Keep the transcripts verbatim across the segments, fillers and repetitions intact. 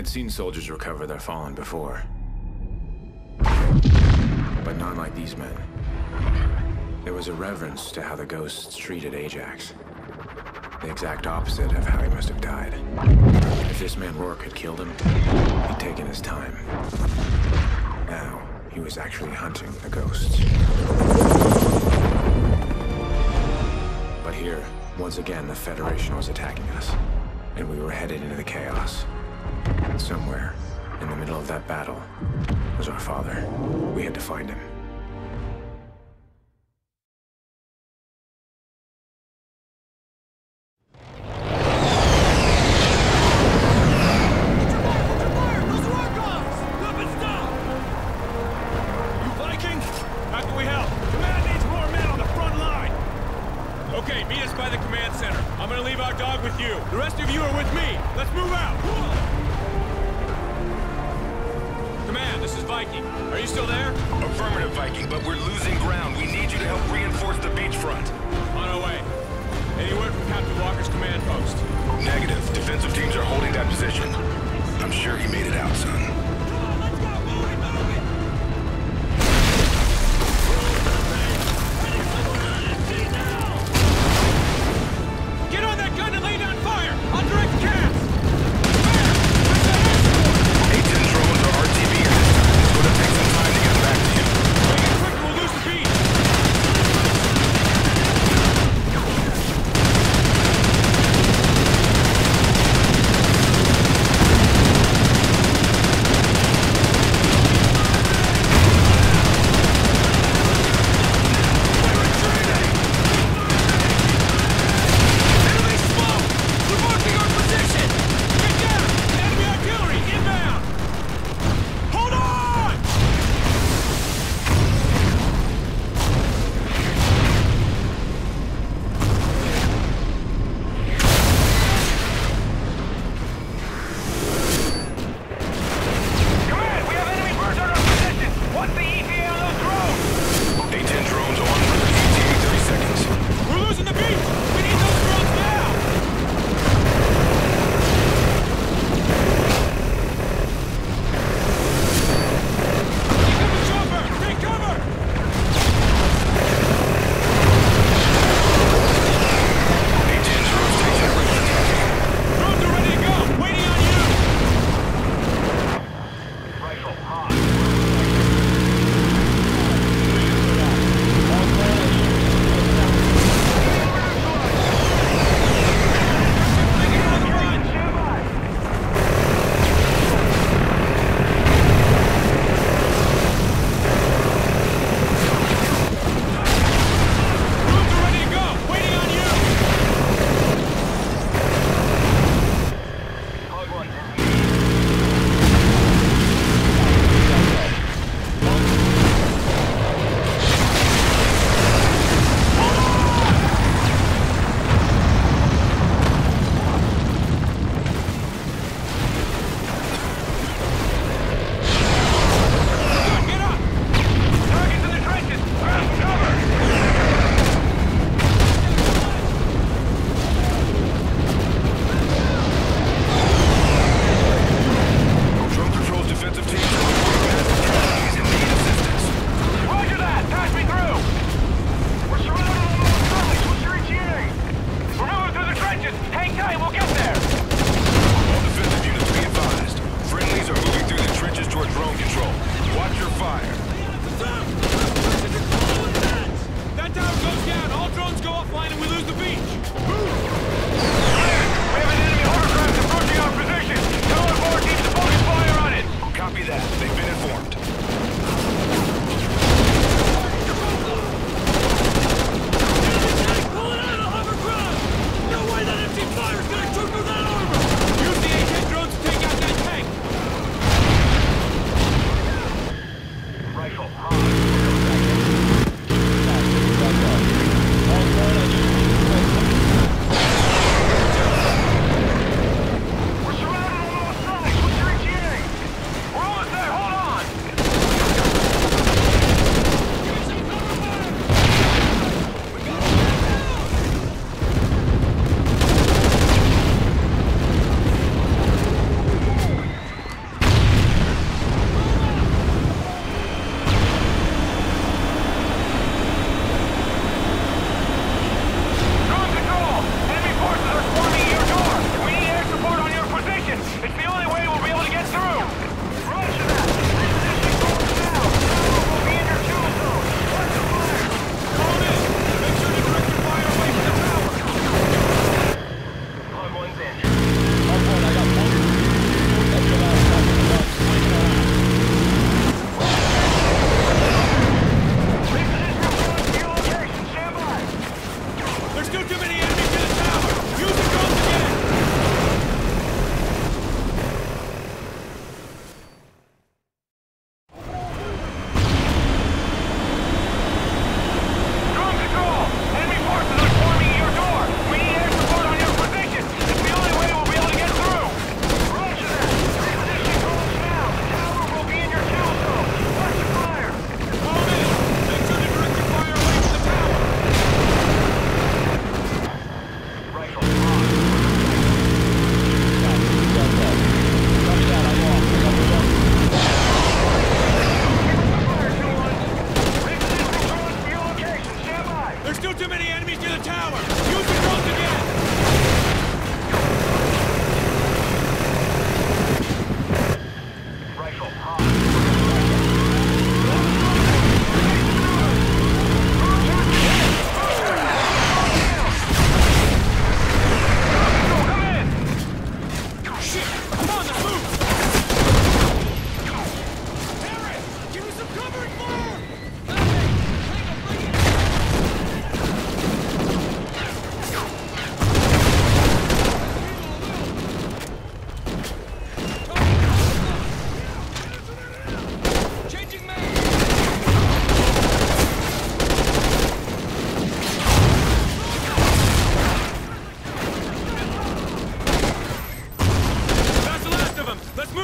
I'd seen soldiers recover their fallen before. But not like these men. There was a reverence to how the ghosts treated Ajax. The exact opposite of how he must have died. If this man Rourke had killed him, he'd taken his time. Now, he was actually hunting the ghosts. But here, once again, the Federation was attacking us. And we were headed into the chaos. Somewhere, in the middle of that battle, was our father. We had to find him.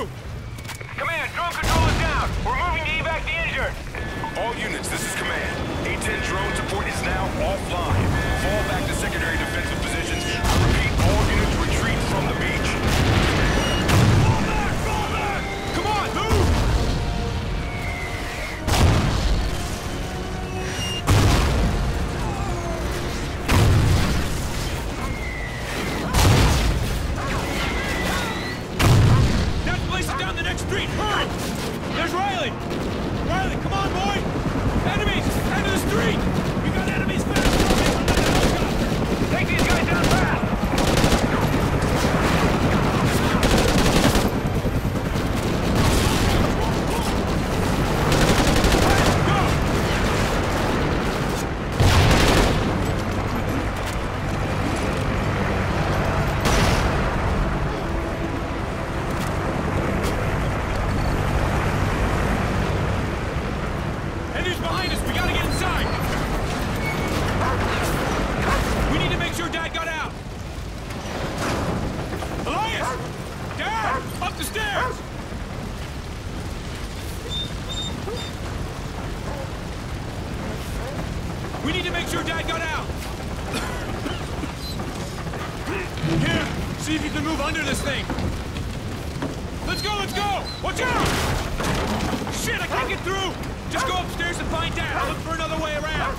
move! Command, drone control is down. We're moving to evac the injured. All units, this is Command. A ten drone support is now offline. Fall back to secondary defensive positions. I repeat, all units retreat from the beach. Fall back! Fall back! Come on, move! That place is down the next street! Hurry! There's Riley! Riley, come on, boy! Enemies! End of the street! We got enemies fast! Take these guys down fast! Enemies behind us! We gotta get inside! We need to make sure Dad got out! Elias! Dad! Up the stairs! We need to make sure Dad got out! Here! See if you can move under this thing! Let's go, let's go! Watch out! Shit, I can't get through! Just go upstairs and find Dad. I'll look for another way around.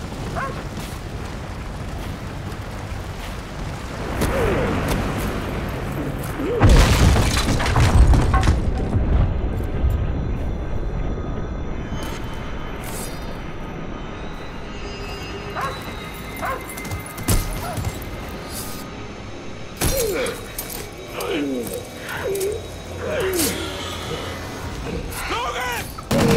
Logan!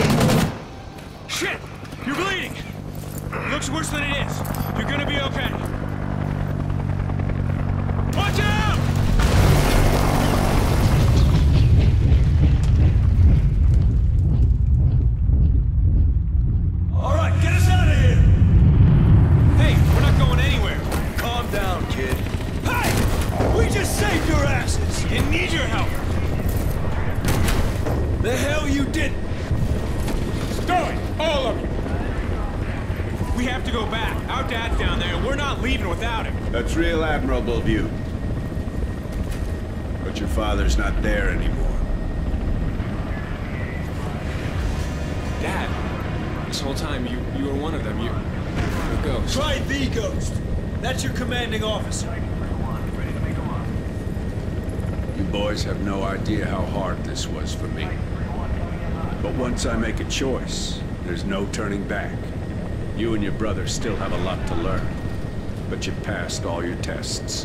Shit! You're bleeding! It looks worse than it is. You're gonna be okay. Watch out! All right, get us out of here! Hey, we're not going anywhere. Calm down, kid. Hey! We just saved your asses! And need your help! The hell you didn't! Stow it! All of you! We have to go back. Our Dad's down there, and we're not leaving without him. That's real admirable of you. But your father's not there anymore. Dad, this whole time you you were one of them. You, you're a ghost. Try the Ghost. That's your commanding officer. You boys have no idea how hard this was for me. But once I make a choice, there's no turning back. You and your brother still have a lot to learn, but you passed all your tests.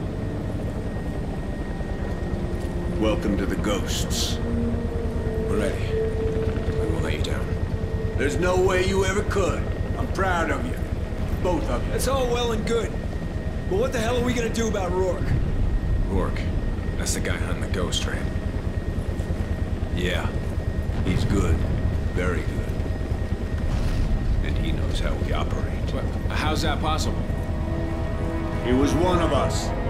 Welcome to the Ghosts. We're ready. We won't let you down. There's no way you ever could. I'm proud of you. Both of you. That's all well and good. But what the hell are we gonna do about Rourke? Rourke, that's the guy hunting the ghost, right? Yeah, he's good. Very good. And he knows how we operate. What, how's that possible? He was one of us.